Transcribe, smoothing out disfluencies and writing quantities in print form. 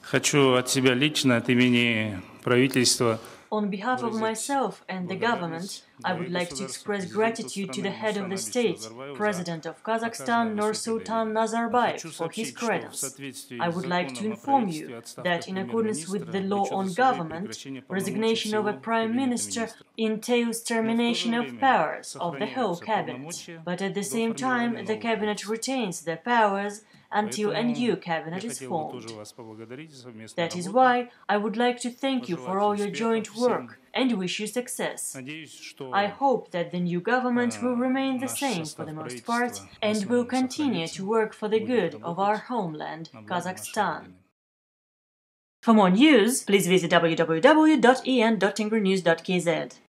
Хочу от себя лично, от имени правительства. On behalf of myself and the government, I would like to express gratitude to the head of the state, President of Kazakhstan Nursultan Nazarbayev, for his credence. I would like to inform you that in accordance with the law on government, resignation of a prime minister entails termination of powers of the whole cabinet. But at the same time, the cabinet retains their powers until a new cabinet is formed. That is why I would like to thank you for all your joint work and wish you success. I hope that the new government will remain the same for the most part and will continue to work for the good of our homeland, Kazakhstan. For more news, please visit www.en.tingrenews.kz.